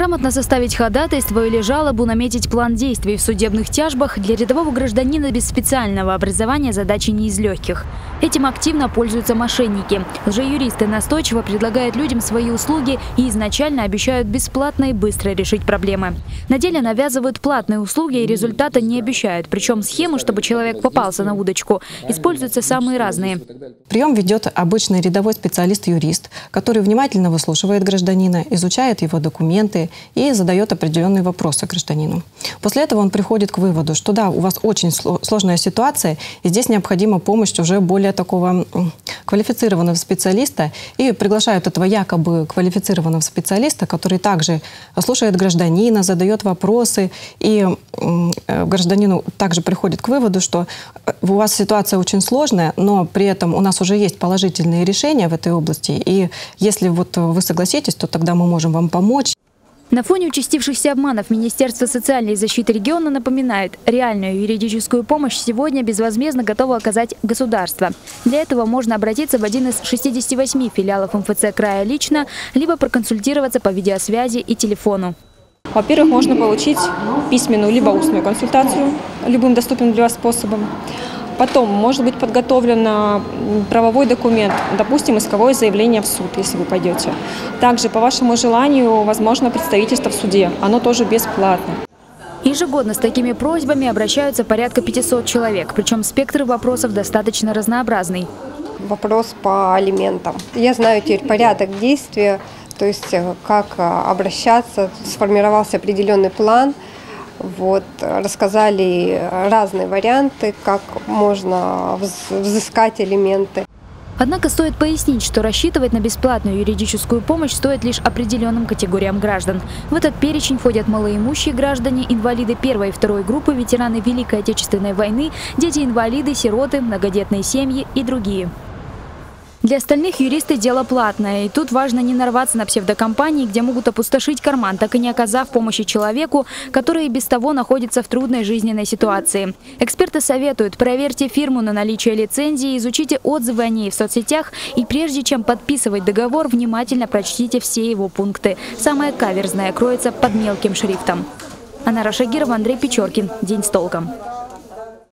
Грамотно составить ходатайство или жалобу, наметить план действий в судебных тяжбах для рядового гражданина без специального образования задачи не из легких. Этим активно пользуются мошенники. Лжеюристы настойчиво предлагают людям свои услуги и изначально обещают бесплатно и быстро решить проблемы. На деле навязывают платные услуги и результата не обещают. Причем схемы, чтобы человек попался на удочку, используются самые разные. Прием ведет обычный рядовой специалист-юрист, который внимательно выслушивает гражданина, изучает его документы и задает определенные вопросы гражданину. После этого он приходит к выводу, что да, у вас очень сложная ситуация, и здесь необходима помощь уже более такого квалифицированного специалиста, и приглашают этого якобы квалифицированного специалиста, который также слушает гражданина, задает вопросы, и гражданину также приходит к выводу, что у вас ситуация очень сложная, но при этом у нас уже есть положительные решения в этой области, и если вот вы согласитесь, то тогда мы можем вам помочь. На фоне участившихся обманов Министерство социальной защиты региона напоминает, реальную юридическую помощь сегодня безвозмездно готово оказать государство. Для этого можно обратиться в один из 68 филиалов МФЦ края лично, либо проконсультироваться по видеосвязи и телефону. Во-первых, можно получить письменную либо устную консультацию любым доступным для вас способом. Потом может быть подготовлен правовой документ, допустим, исковое заявление в суд, если вы пойдете. Также, по вашему желанию, возможно представительство в суде. Оно тоже бесплатно. Ежегодно с такими просьбами обращаются порядка 500 человек. Причем спектр вопросов достаточно разнообразный. Вопрос по алиментам. Я знаю теперь порядок действия, то есть как обращаться, сформировался определенный план. Вот, рассказали разные варианты, как можно взыскать алименты. Однако стоит пояснить, что рассчитывать на бесплатную юридическую помощь стоит лишь определенным категориям граждан. В этот перечень входят малоимущие граждане, инвалиды первой и второй группы, ветераны Великой Отечественной войны, дети-инвалиды, сироты, многодетные семьи и другие. Для остальных юристы дело платное, и тут важно не нарваться на псевдокомпании, где могут опустошить карман, так и не оказав помощи человеку, который и без того находится в трудной жизненной ситуации. Эксперты советуют: проверьте фирму на наличие лицензии, изучите отзывы о ней в соцсетях и прежде чем подписывать договор, внимательно прочтите все его пункты. Самое каверзное кроется под мелким шрифтом. Анара Шагирова, Андрей Печоркин. День с толком.